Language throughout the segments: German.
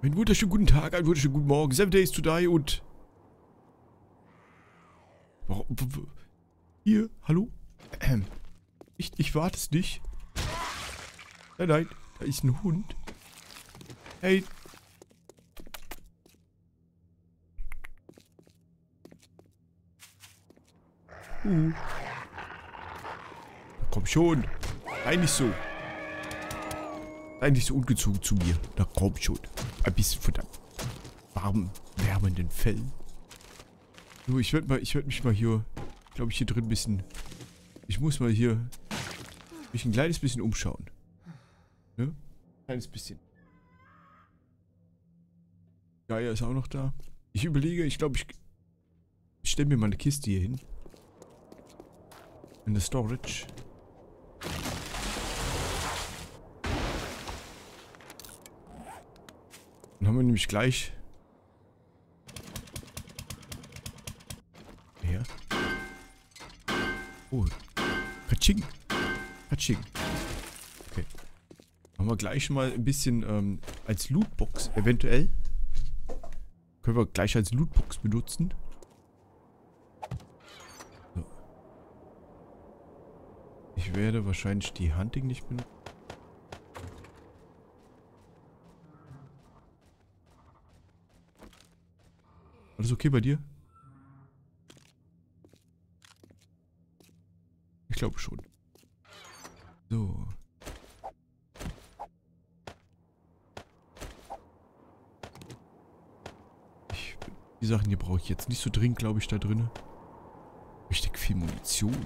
Einen wunderschönen guten Tag, einen wunderschönen guten Morgen. 7 Days to Die und... Warum... Hier, hallo? Ich warte es nicht. Nein, nein, da ist ein Hund. Hey. Komm schon. Sei nicht so. Sei nicht so ungezogen zu mir. Na komm schon. Ein bisschen von deinem warmen, wärmenden Fell. So, ich werd mich mal hier, glaube ich, hier drin ein bisschen... Ich muss mal hier mich ein kleines bisschen umschauen. Ne? Ein kleines bisschen. Gaia ist auch noch da. Ich überlege, ich glaube, ich stelle mir mal eine Kiste hier hin. In der Storage. Dann haben wir nämlich gleich... Ja. Oh. Katsching. Katsching. Okay. Haben wir gleich mal ein bisschen als Lootbox eventuell. Können wir gleich als Lootbox benutzen. So. Ich werde wahrscheinlich die Hunting nicht benutzen. Alles okay bei dir? Ich glaube schon. So. Die Sachen hier brauche ich jetzt nicht so dringend, glaube ich, da drin. Richtig viel Munition.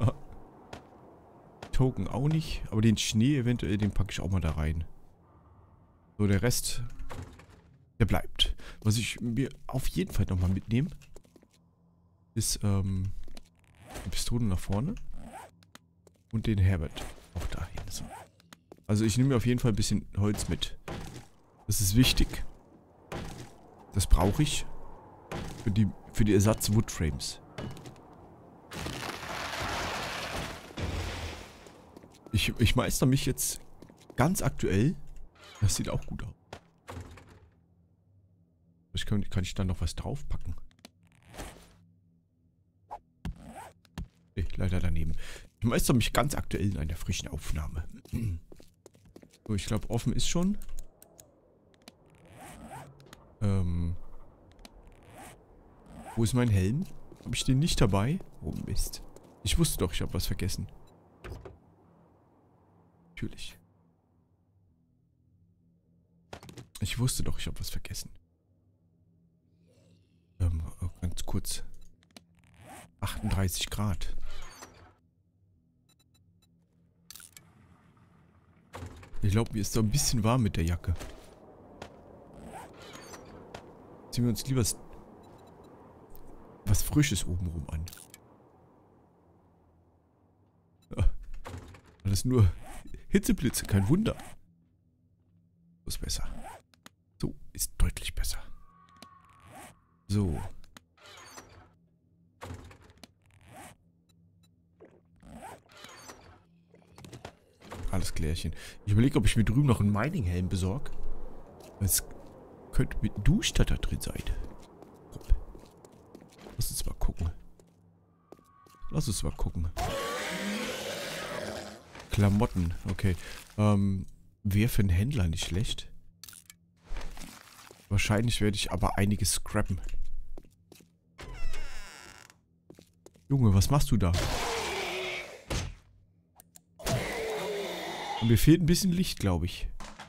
Token auch nicht. Aber den Schnee eventuell, den packe ich auch mal da rein. So, der Rest, der bleibt. Was ich mir auf jeden Fall nochmal mitnehme, ist die Pistole nach vorne. Und den Herbert auch dahin. So. Also ich nehme mir auf jeden Fall ein bisschen Holz mit. Das ist wichtig. Das brauche ich. Für die Ersatz-Woodframes. Ich meister mich jetzt ganz aktuell. Das sieht auch gut aus. Kann ich da noch was draufpacken? Nee, leider daneben. Ich meister mich ganz aktuell in einer frischen Aufnahme. So, ich glaube, offen ist schon. Wo ist mein Helm? Habe ich den nicht dabei? Oh Mist. Ich wusste doch, ich habe was vergessen. Natürlich. Ich wusste doch, ich habe was vergessen. Ganz kurz. 38 Grad. Ich glaube, mir ist so ein bisschen warm mit der Jacke. Ziehen wir uns lieber was Frisches obenrum an. Ja. Alles nur Hitzeblitze, kein Wunder. So ist besser. So ist deutlich besser. So. Alles klärchen. Ich überlege, ob ich mir drüben noch einen Mining-Helm besorge. Es könnte mit Duschstatter drin sein. Lass uns mal gucken. Lass uns mal gucken. Klamotten, okay. Wäre für einen Händler nicht schlecht. Wahrscheinlich werde ich aber einiges scrappen. Junge, was machst du da? Und mir fehlt ein bisschen Licht, glaube ich.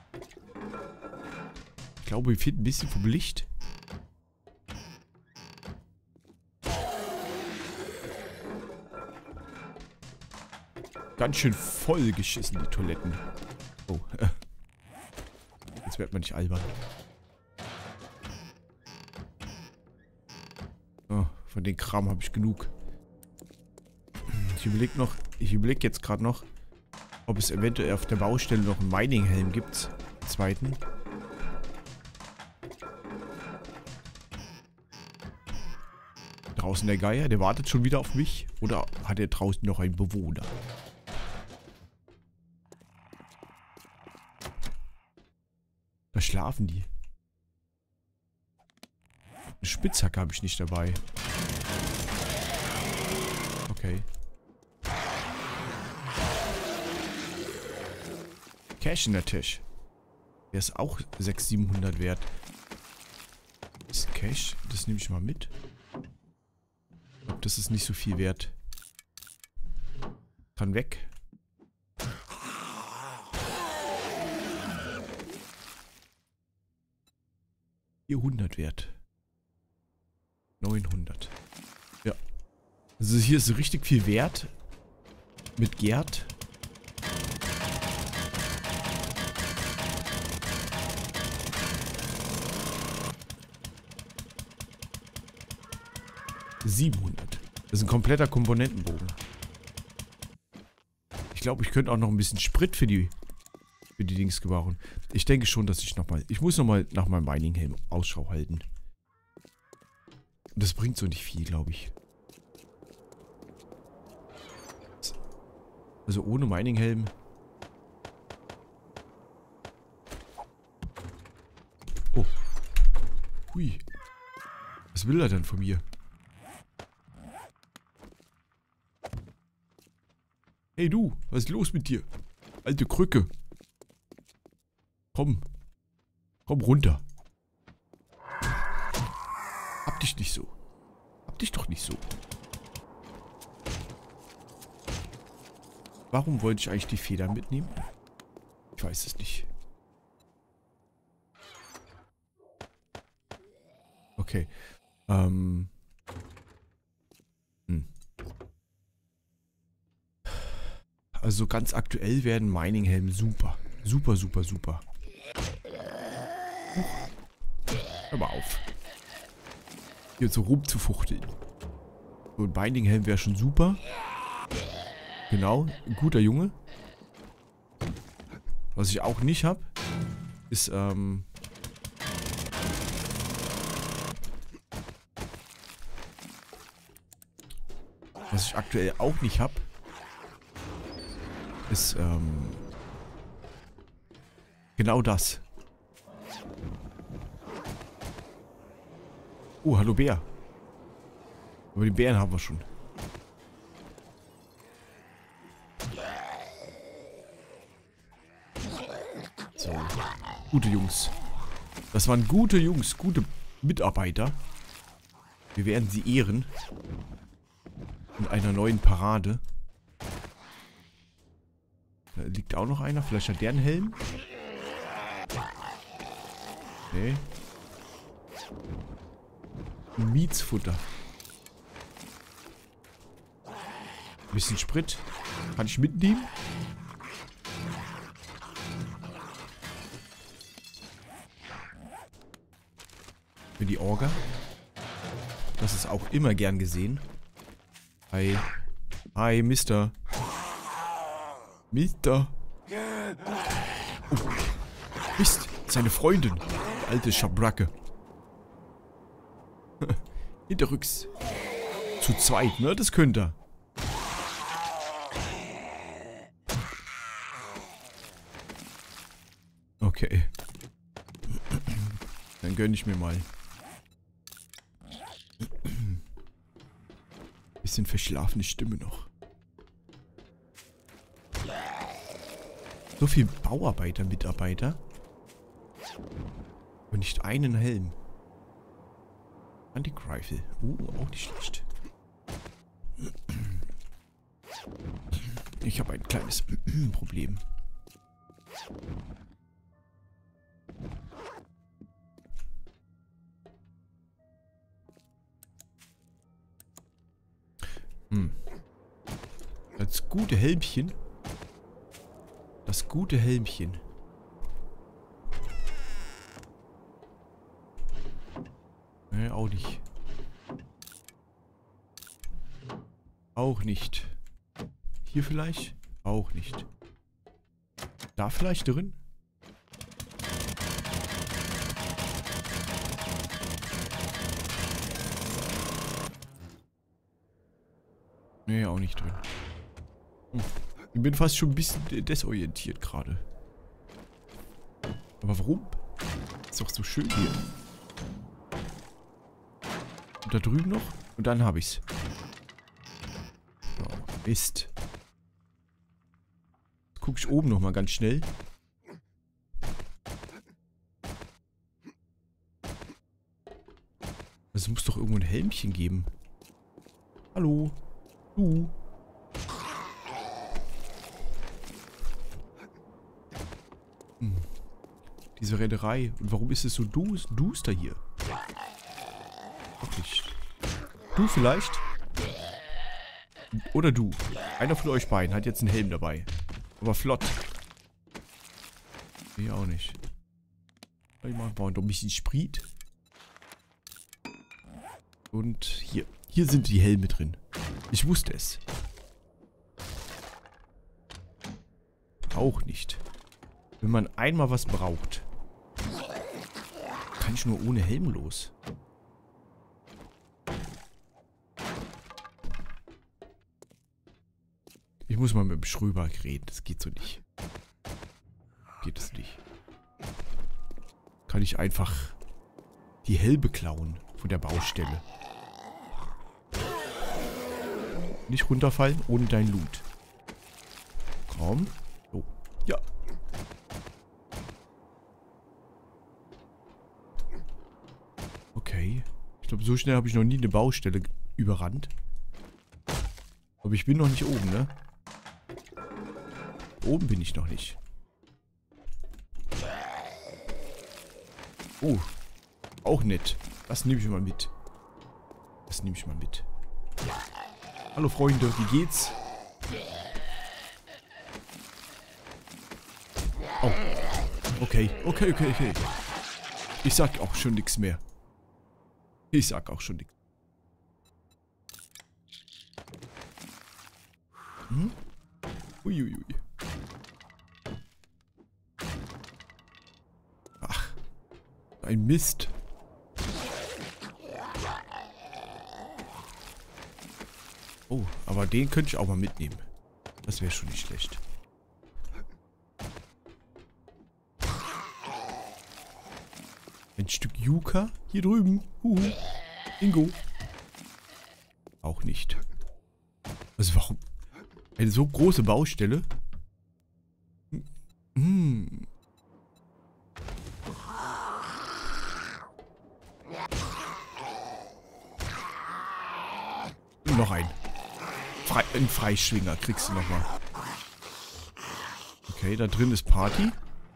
Ich glaube, mir fehlt ein bisschen vom Licht. Ganz schön voll geschissen, die Toiletten. Oh, jetzt wird man nicht albern. Oh, von den Kram habe ich genug. Ich überlege jetzt gerade noch, ob es eventuell auf der Baustelle noch einen Mining-Helm gibt. Zweiten. Draußen der Geier, der wartet schon wieder auf mich. Oder hat er draußen noch einen Bewohner? Da schlafen die. Eine Spitzhacke habe ich nicht dabei. Okay. Cash in der Tisch. Der ist auch 600, 700 wert. Das ist Cash. Das nehme ich mal mit. Ich glaube, das ist nicht so viel wert. Kann weg. $400 wert. 900. Ja. Also hier ist richtig viel wert. Mit Gerd. $700. Das ist ein kompletter Komponentenbogen. Ich glaube, ich könnte auch noch ein bisschen Sprit für die Dings gebrauchen. Ich denke schon, dass ich nochmal... Ich muss nochmal nach meinem Mining-Helm Ausschau halten. Das bringt so nicht viel, glaube ich. Also ohne Mining-Helm... Oh. Hui. Was will er denn von mir? Hey du, was ist los mit dir? Alte Krücke. Komm. Komm runter. Hab dich nicht so. Hab dich doch nicht so. Warum wollte ich eigentlich die Federn mitnehmen? Ich weiß es nicht. Okay. Also ganz aktuell werden Mining-Helme super. Super, super, super. Hör mal auf. Hier so rumzufuchteln. So ein Mining-Helm wäre schon super. Genau, ein guter Junge. Was ich auch nicht habe, ist, was ich aktuell auch nicht habe, ist, genau das. Oh, hallo Bär. Aber den Bären haben wir schon. So. Gute Jungs. Das waren gute Jungs, gute Mitarbeiter. Wir werden sie ehren. In einer neuen Parade. Da liegt auch noch einer. Vielleicht hat der einen Helm. Nee. Mietsfutter. Ein bisschen Sprit. Kann ich mitnehmen? Für die Orga. Das ist auch immer gern gesehen. Hi. Hi, Mister. Mister. Oh. Mist, seine Freundin. Die alte Schabracke. Hinterrücks. Zu zweit, ne? Das könnt ihr. Okay. Dann gönn ich mir mal. Bisschen verschlafene Stimme noch. So viel Bauarbeiter, Mitarbeiter. Und nicht einen Helm. Anti-Rifle. Auch nicht schlecht. Ich habe ein kleines Problem. Das gute Helmchen. Das gute Helmchen. Nee, auch nicht. Auch nicht. Hier vielleicht? Auch nicht. Da vielleicht drin? Nee, auch nicht drin. Ich bin fast schon ein bisschen desorientiert gerade. Aber warum? Ist doch so schön hier. da drüben noch. Und dann habe ich's. So, Mist. Jetzt gucke ich oben nochmal ganz schnell. Es muss doch irgendwo ein Helmchen geben. Hallo? Du? Diese Reederei. Und warum ist es so duster hier? Wirklich. Du vielleicht? Oder du. Einer von euch beiden hat jetzt einen Helm dabei. Aber flott. Ich auch nicht. Ich mache doch ein bisschen Sprit. Und hier. Hier sind die Helme drin. Ich wusste es. Auch nicht. Wenn man einmal was braucht, kann ich nur ohne Helm los. Ich muss mal mit dem Schröber reden. Das geht so nicht. Geht es nicht. Kann ich einfach die Helme klauen von der Baustelle. Nicht runterfallen ohne dein Loot. Komm. So. Ja. Okay. Ich glaube, so schnell habe ich noch nie eine Baustelle überrannt. Aber ich bin noch nicht oben, ne? Oben bin ich noch nicht. Oh. Auch nett. Das nehme ich mal mit. Das nehme ich mal mit. Hallo Freunde, wie geht's? Oh. Okay. Ich sag auch schon nichts mehr. Ich sag auch schon nichts. Hm? Uiuiui. Ach. Ein Mist. Oh, aber den könnte ich auch mal mitnehmen. Das wäre schon nicht schlecht. Ein Stück Yucca hier drüben. Ingo. Auch nicht. Also warum? Eine so große Baustelle? Noch ein. Ein Freischwinger kriegst du nochmal. Okay, da drin ist Party.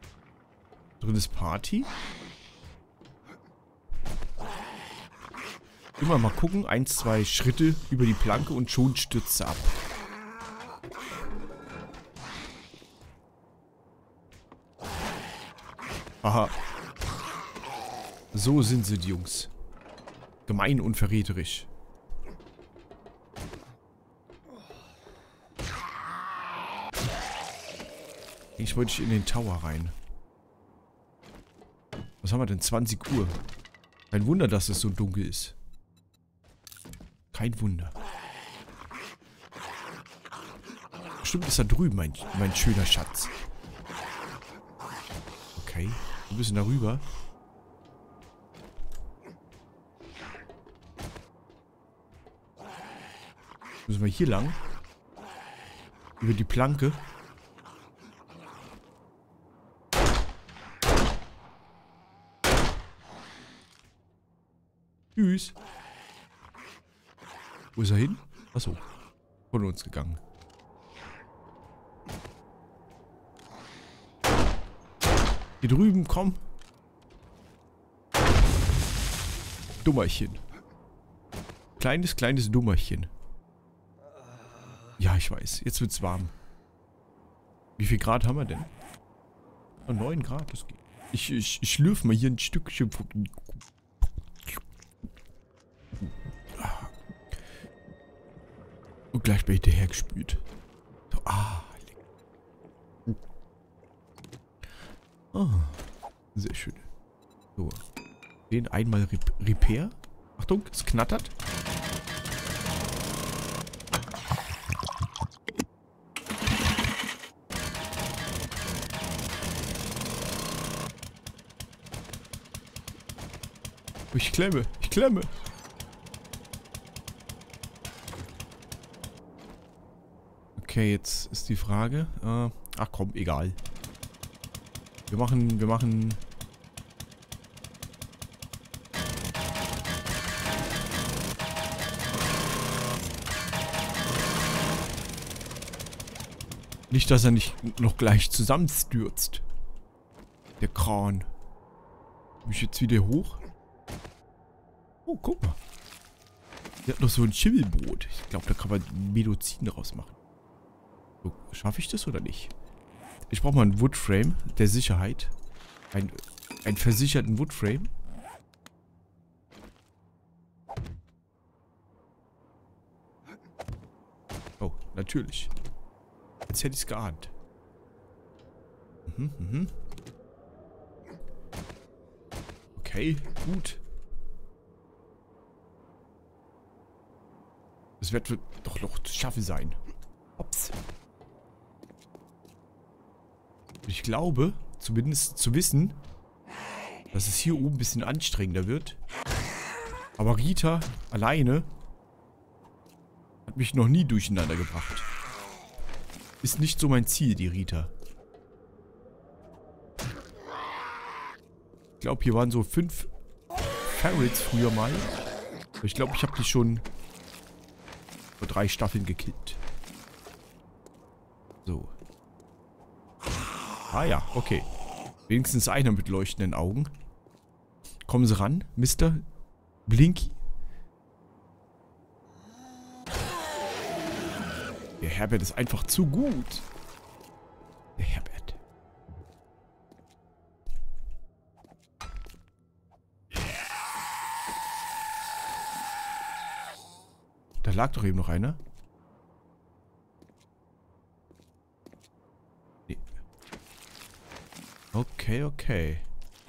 Immer mal gucken. 1, 2 Schritte über die Planke und schon stürzt sie ab. Aha. So sind sie, die Jungs. Gemein und verräterisch. Ich wollte in den Tower rein. Was haben wir denn? 20 Uhr. Kein Wunder, dass es so dunkel ist. Kein Wunder. Bestimmt ist da drüben mein schöner Schatz. Okay. Ein bisschen darüber. Müssen wir hier lang? Über die Planke. Tschüss. Wo ist er hin? Achso. Von uns gegangen. Hier drüben, komm. Dummerchen. Kleines Dummerchen. Ja, ich weiß. Jetzt wird's warm. Wie viel Grad haben wir denn? 9 Grad. Das geht. Ich schlürfe mal hier ein Stückchen. Und gleich bin ich hinterher gespült. So, sehr schön. So. Den einmal Repair. Achtung, es knattert. Ich klemme. Okay, jetzt ist die Frage. Ach komm, egal. Wir machen... Nicht, dass er nicht noch gleich zusammenstürzt. Der Kran. Komm ich jetzt wieder hoch? Oh, guck mal. Der hat noch so ein Schimmelboot. Ich glaube, da kann man Medizin draus machen. So, schaffe ich das oder nicht? Ich brauche mal einen Woodframe der Sicherheit. Einen versicherten Woodframe. Oh, natürlich. Jetzt hätte ich es geahnt. Okay, gut. Das wird doch noch zu schaffen sein. Ups. Ich glaube, zumindest zu wissen, dass es hier oben ein bisschen anstrengender wird. Aber Rita alleine hat mich noch nie durcheinander gebracht. Ist nicht so mein Ziel, die Rita. Ich glaube, hier waren so 5 Ferrets früher mal. Ich glaube, ich habe die schon vor 3 Staffeln gekillt. So. Ah ja, okay. Wenigstens einer mit leuchtenden Augen. Kommen Sie ran, Mr. Blinky. Der Herbert ist einfach zu gut. Der Herbert. Da lag doch eben noch einer. Nee. Okay, okay.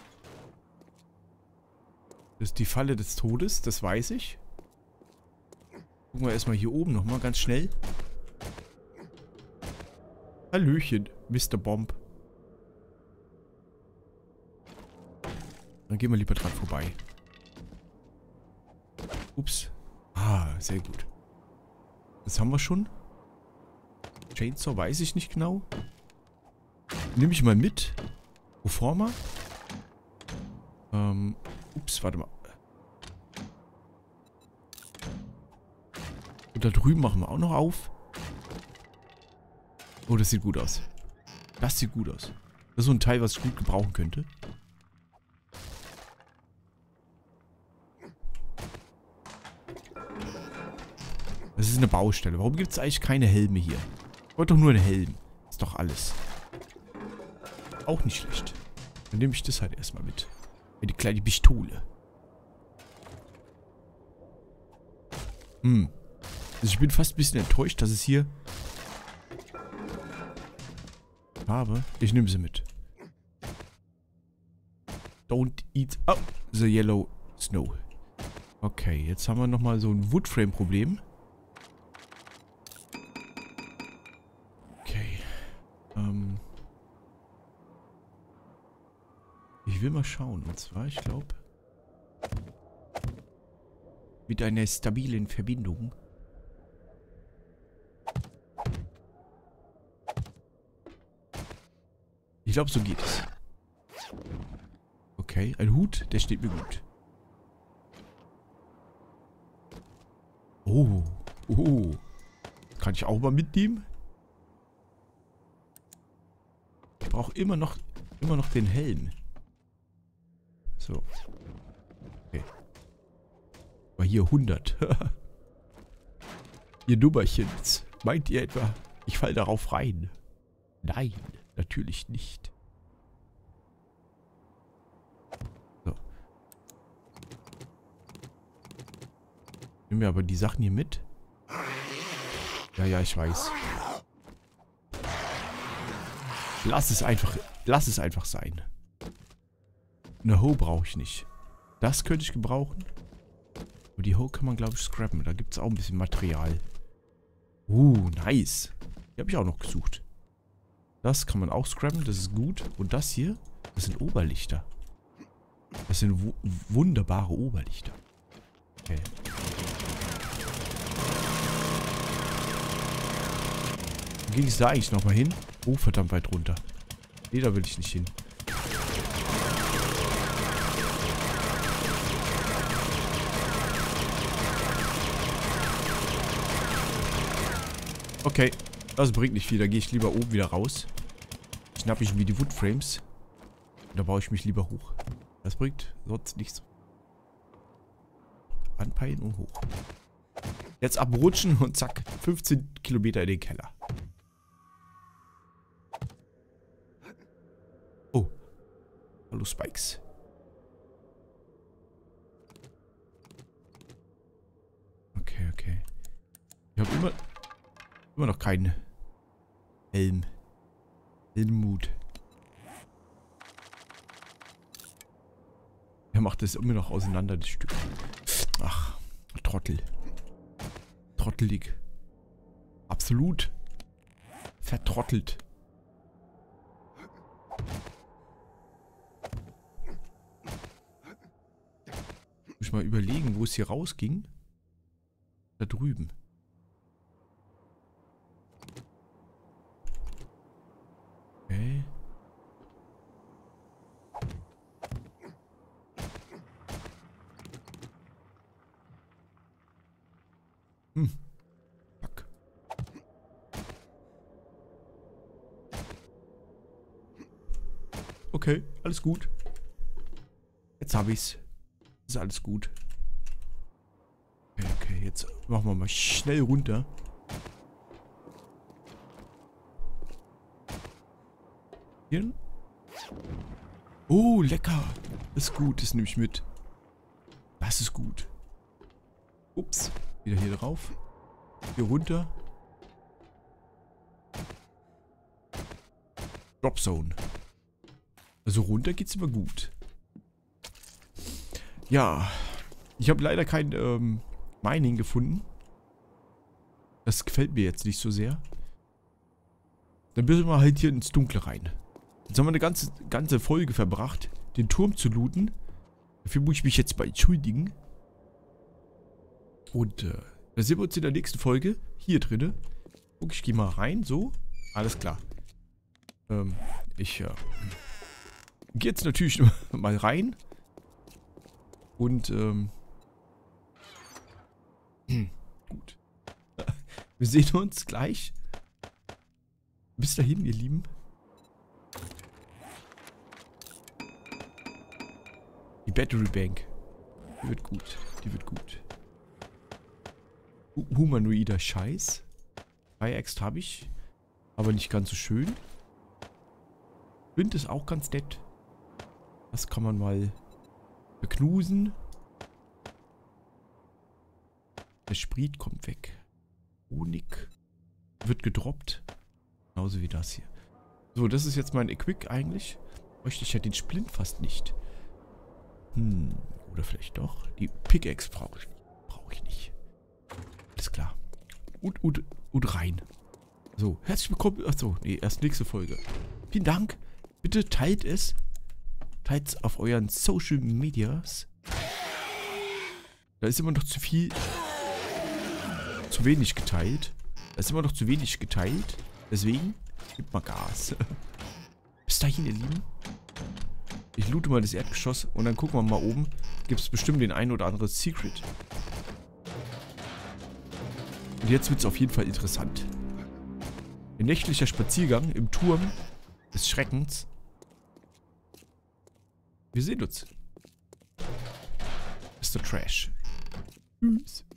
Das ist die Falle des Todes, das weiß ich. Gucken wir erstmal hier oben nochmal ganz schnell. Hallöchen, Mr. Bomb. Dann gehen wir lieber dran vorbei. Ups. Ah, sehr gut. Das haben wir schon. Chainsaw weiß ich nicht genau. Nehme ich mal mit. Proforma. Ups, warte mal. Und da drüben machen wir auch noch auf. Oh, das sieht gut aus. Das sieht gut aus. Das ist so ein Teil, was ich gut gebrauchen könnte. Das ist eine Baustelle. Warum gibt es eigentlich keine Helme hier? Ich wollte doch nur einen Helm. Ist doch alles. Auch nicht schlecht. Dann nehme ich das halt erstmal mit. Die kleine Pistole. Also ich bin fast ein bisschen enttäuscht, dass es hier... habe. Ich nehme sie mit. Don't eat up the yellow snow. Okay, jetzt haben wir nochmal so ein Woodframe-Problem. Okay. Ich will mal schauen. Und zwar, ich glaube, mit einer stabilen Verbindung. Ich glaube, so geht es. Okay, ein Hut, der steht mir gut. Oh. Oh. Kann ich auch mal mitnehmen? Ich brauche immer noch den Helm. So. Okay. Aber hier 100. Ihr Nummerchens. Meint ihr etwa, ich falle darauf rein? Nein. Natürlich nicht. So. Nehmen wir aber die Sachen hier mit. Ja, ja, ich weiß. Lass es einfach sein. Eine Hoe brauche ich nicht. Das könnte ich gebrauchen. Aber die Hoe kann man, glaube ich, scrappen. Da gibt es auch ein bisschen Material. Nice. Die habe ich auch noch gesucht. Das kann man auch scrappen, das ist gut. Und das hier, das sind Oberlichter. Das sind wunderbare Oberlichter. Okay. ging es da eigentlich nochmal hin? Oh, verdammt weit runter. Nee, da will ich nicht hin. Okay, das bringt nicht viel. Da gehe ich lieber oben wieder raus. Schnapp ich mir die Woodframes. Und da baue ich mich lieber hoch. Das bringt sonst nichts. Anpeilen und hoch. Jetzt abrutschen und zack, 15 Kilometer in den Keller. Oh. Hallo Spikes. Okay, okay. Ich habe immer noch keinen Helm. Helmut. Er macht das immer noch auseinander, das Stück. Ach, Trottel. Trottelig. Absolut. Vertrottelt. Muss ich mal überlegen, wo es hier rausging. Da drüben. Okay. Fuck. Okay, alles gut. Jetzt hab ich's. Ist alles gut. Okay, okay, jetzt machen wir mal schnell runter. Hier. Oh, lecker. Das ist gut, das nehme ich mit. Das ist gut. Ups. Wieder hier drauf. Hier runter. Drop Zone. Also runter geht's immer gut. Ja. Ich habe leider kein Mining gefunden. Das gefällt mir jetzt nicht so sehr. Dann müssen wir halt hier ins Dunkle rein. Jetzt haben wir eine ganze Folge verbracht, den Turm zu looten. Dafür muss ich mich jetzt mal entschuldigen. Und da sehen wir uns in der nächsten Folge. Hier drinne. Guck, ich gehe mal rein. So. Alles klar. Ich gehe jetzt natürlich mal rein. Und gut. Wir sehen uns gleich. Bis dahin, ihr Lieben. Die Battery Bank. Die wird gut. Die wird gut. Humanoider Scheiß. Dreiext habe ich. Aber nicht ganz so schön. Wind ist auch ganz nett. Das kann man mal beknusen. Der Sprit kommt weg. Honig wird gedroppt. Genauso wie das hier. So, das ist jetzt mein Equip eigentlich. Bräuchte ich ja den Splint fast nicht. Oder vielleicht doch. Die Pickaxe brauche ich nicht. Alles klar. Und rein. So, herzlich willkommen. Achso, nee, erst nächste Folge. Vielen Dank. Bitte teilt es. Teilt es auf euren Social Medias. Da ist immer noch zu viel. Zu wenig geteilt. Da ist immer noch zu wenig geteilt. Deswegen gibt mal Gas. Bis dahin, ihr Lieben. Ich loote mal das Erdgeschoss und dann gucken wir mal oben. Gibt es bestimmt den ein oder anderen Secret. Und jetzt wird es auf jeden Fall interessant. Ein nächtlicher Spaziergang im Turm des Schreckens. Wir sehen uns. Mr. Trash. Tschüss.